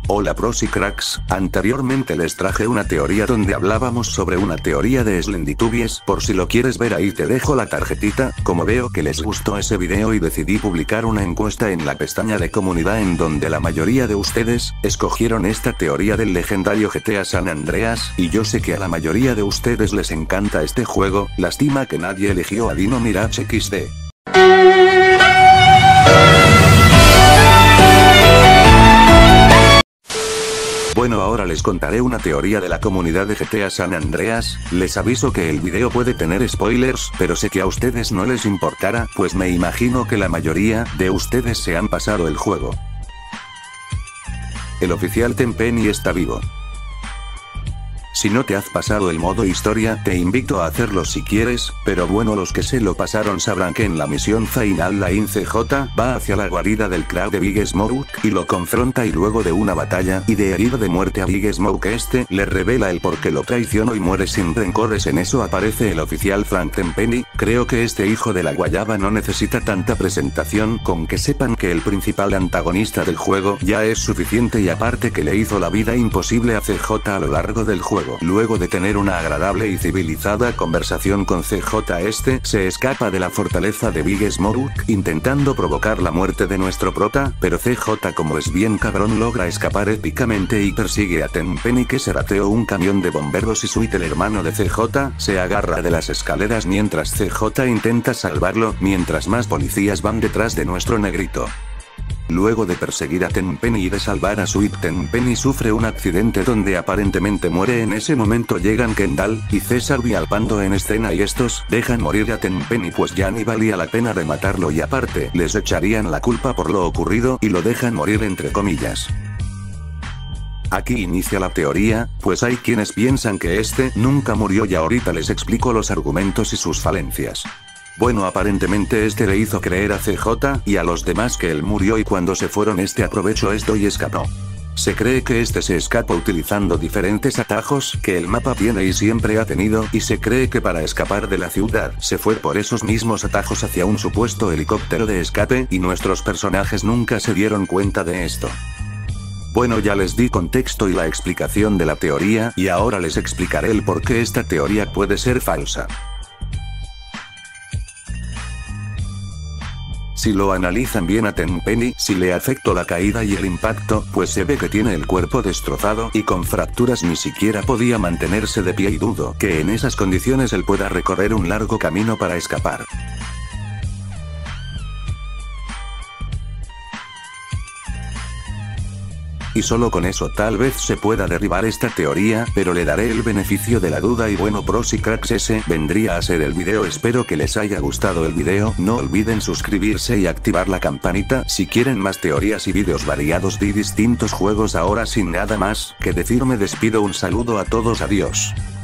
Hola pros y cracks, anteriormente les traje una teoría donde hablábamos sobre una teoría de Slendytubies, por si lo quieres ver ahí te dejo la tarjetita. Como veo que les gustó ese video y decidí publicar una encuesta en la pestaña de comunidad en donde la mayoría de ustedes escogieron esta teoría del legendario GTA San Andreas, y yo sé que a la mayoría de ustedes les encanta este juego, lástima que nadie eligió a Dino Mirage XD. Bueno, ahora les contaré una teoría de la comunidad de GTA San Andreas. Les aviso que el video puede tener spoilers, pero sé que a ustedes no les importará, pues me imagino que la mayoría de ustedes se han pasado el juego. El oficial Tenpenny está vivo. Si no te has pasado el modo historia, te invito a hacerlo si quieres, pero bueno, los que se lo pasaron sabrán que en la misión final la CJ va hacia la guarida del crack de Big Smoke, y lo confronta y luego de una batalla y de herir de muerte a Big Smoke le revela el por qué lo traicionó y muere sin rencores. En eso aparece el oficial Frank Tenpenny. Creo que este hijo de la guayaba no necesita tanta presentación, con que sepan que el principal antagonista del juego ya es suficiente, y aparte que le hizo la vida imposible a CJ a lo largo del juego. Luego de tener una agradable y civilizada conversación con CJ, se escapa de la fortaleza de Big Smoke, intentando provocar la muerte de nuestro prota, pero CJ, como es bien cabrón, logra escapar épicamente y persigue a Tenpenny, que se rateó un camión de bomberos, y Sweet, el hermano de CJ, se agarra de las escaleras mientras CJ intenta salvarlo, mientras más policías van detrás de nuestro negrito. Luego de perseguir a Tenpenny y de salvar a Sweet, Tenpenny sufre un accidente donde aparentemente muere. En ese momento llegan Kendall y César Villalpando en escena, y estos dejan morir a Tenpenny pues ya ni valía la pena de matarlo, y aparte les echarían la culpa por lo ocurrido y lo dejan morir entre comillas. Aquí inicia la teoría, pues hay quienes piensan que nunca murió, y ahorita les explico los argumentos y sus falencias. Bueno, aparentemente le hizo creer a CJ y a los demás que él murió, y cuando se fueron aprovechó esto y escapó. Se cree que se escapa utilizando diferentes atajos que el mapa tiene y siempre ha tenido, y se cree que para escapar de la ciudad se fue por esos mismos atajos hacia un supuesto helicóptero de escape, y nuestros personajes nunca se dieron cuenta de esto. Bueno, ya les di contexto y la explicación de la teoría, y ahora les explicaré el por qué esta teoría puede ser falsa. Si lo analizan bien a Tenpenny, si le afectó la caída y el impacto, pues se ve que tiene el cuerpo destrozado y con fracturas, ni siquiera podía mantenerse de pie, y dudo que en esas condiciones él pueda recorrer un largo camino para escapar. Y solo con eso tal vez se pueda derribar esta teoría, pero le daré el beneficio de la duda. Y bueno, pros y cracks, ese vendría a ser el video. Espero que les haya gustado el video, no olviden suscribirse y activar la campanita si quieren más teorías y videos variados de distintos juegos. Ahora sin nada más que decir me despido, un saludo a todos, adiós.